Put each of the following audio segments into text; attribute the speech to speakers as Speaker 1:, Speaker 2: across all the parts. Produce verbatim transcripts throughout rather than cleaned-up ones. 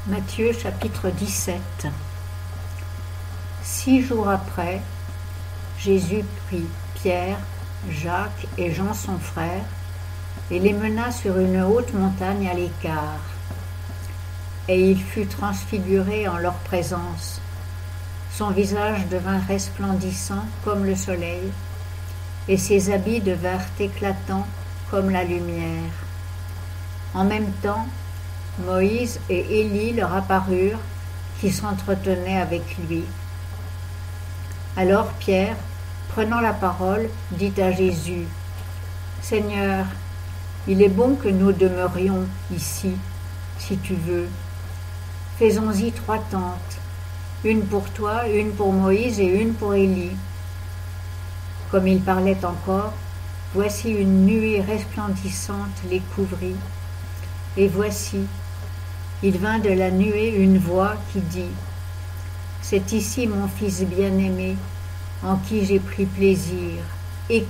Speaker 1: Matthieu chapitre dix-sept. Six jours après, Jésus prit Pierre, Jacques et Jean son frère et les mena sur une haute montagne à l'écart. Et il fut transfiguré en leur présence. Son visage devint resplendissant comme le soleil, et ses habits devinrent éclatants comme la lumière. En même temps, Moïse et Élie leur apparurent, qui s'entretenaient avec lui. Alors Pierre, prenant la parole, dit à Jésus : « Seigneur, il est bon que nous demeurions ici, si tu veux. Faisons-y trois tentes, une pour toi, une pour Moïse et une pour Élie. » Comme il parlait encore, voici une nuée resplendissante les couvrit. Et voici, il vint de la nuée une voix qui dit : « C'est ici mon Fils bien-aimé, en qui j'ai pris plaisir, écoutez-le. »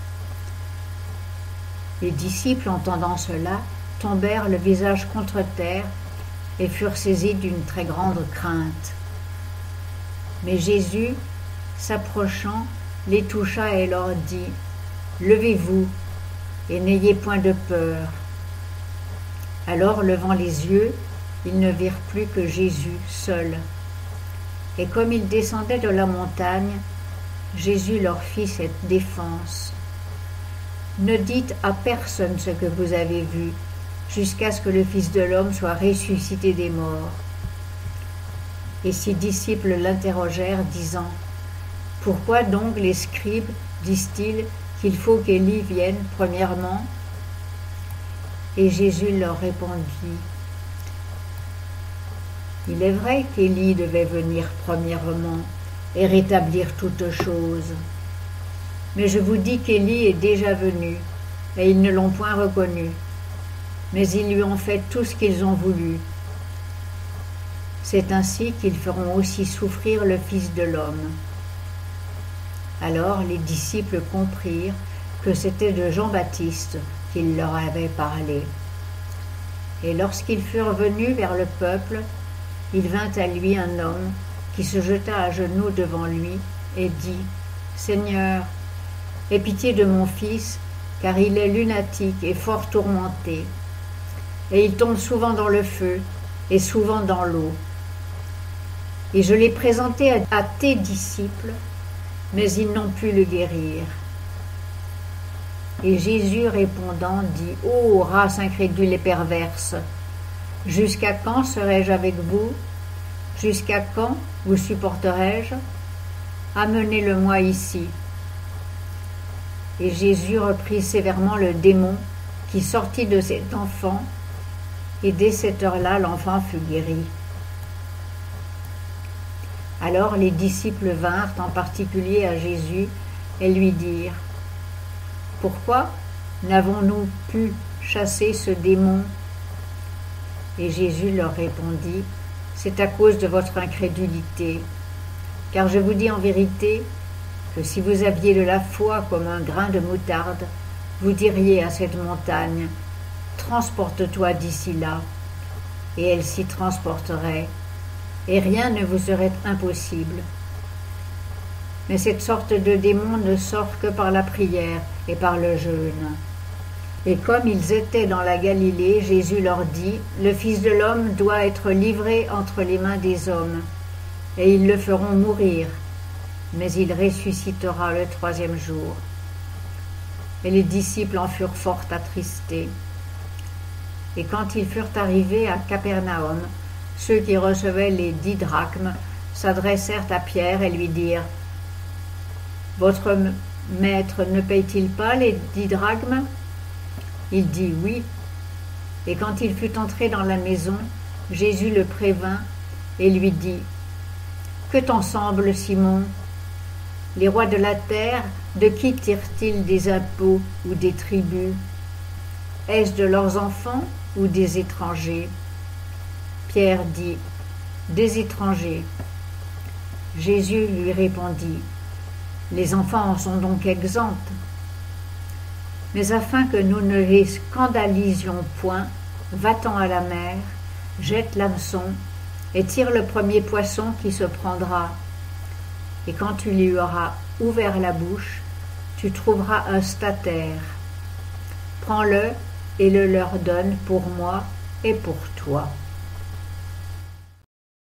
Speaker 1: Les disciples, entendant cela, tombèrent le visage contre terre et furent saisis d'une très grande crainte. Mais Jésus, s'approchant, les toucha et leur dit : « Levez-vous et n'ayez point de peur. » Alors, levant les yeux, ils ne virent plus que Jésus seul. Et comme ils descendaient de la montagne, Jésus leur fit cette défense : « Ne dites à personne ce que vous avez vu, jusqu'à ce que le Fils de l'homme soit ressuscité des morts. » Et ses disciples l'interrogèrent, disant : « Pourquoi donc les scribes disent-ils qu'il faut qu'Élie vienne premièrement ?» Et Jésus leur répondit : « Il est vrai qu'Élie devait venir premièrement et rétablir toutes choses. Mais je vous dis qu'Élie est déjà venu, et ils ne l'ont point reconnu. Mais ils lui ont fait tout ce qu'ils ont voulu. C'est ainsi qu'ils feront aussi souffrir le Fils de l'homme. » Alors les disciples comprirent que c'était de Jean-Baptiste qu'il leur avait parlé. Et lorsqu'ils furent venus vers le peuple, il vint à lui un homme qui se jeta à genoux devant lui et dit : « Seigneur, aie pitié de mon fils, car il est lunatique et fort tourmenté. Et il tombe souvent dans le feu et souvent dans l'eau. Et je l'ai présenté à, à tes disciples, mais ils n'ont pu le guérir. » Et Jésus répondant dit : « Ô race incrédule et perverse, jusqu'à quand serai-je avec vous? Jusqu'à quand vous supporterai-je? Amenez-le-moi ici. » Et Jésus reprit sévèrement le démon qui sortit de cet enfant, et dès cette heure-là, l'enfant fut guéri. Alors les disciples vinrent en particulier à Jésus et lui dirent : « Pourquoi n'avons-nous pu chasser ce démon ?» Et Jésus leur répondit : « C'est à cause de votre incrédulité. Car je vous dis en vérité que si vous aviez de la foi comme un grain de moutarde, vous diriez à cette montagne : transporte-toi d'ici là, et elle s'y transporterait, et rien ne vous serait impossible. Mais cette sorte de démon ne sort que par la prière et par le jeûne. » Et comme ils étaient dans la Galilée, Jésus leur dit : « Le Fils de l'homme doit être livré entre les mains des hommes, et ils le feront mourir, mais il ressuscitera le troisième jour. » Et les disciples en furent fort attristés. Et quand ils furent arrivés à Capernaum, ceux qui recevaient les dix drachmes s'adressèrent à Pierre et lui dirent : « Votre maître ne paye-t-il pas les dix drachmes ?» Il dit oui. Et quand il fut entré dans la maison, Jésus le prévint et lui dit : « Que t'en semble, Simon ? Les rois de la terre, de qui tirent-ils des impôts ou des tributs ? Est-ce de leurs enfants ou des étrangers ? » Pierre dit : « Des étrangers. » Jésus lui répondit : « Les enfants en sont donc exempts. Mais afin que nous ne les scandalisions point, va-t'en à la mer jette l'hameçon et tire le premier poisson qui se prendra. Et quand tu lui auras ouvert la bouche, tu trouveras un statère. Prends-le et le leur donne pour moi et pour toi.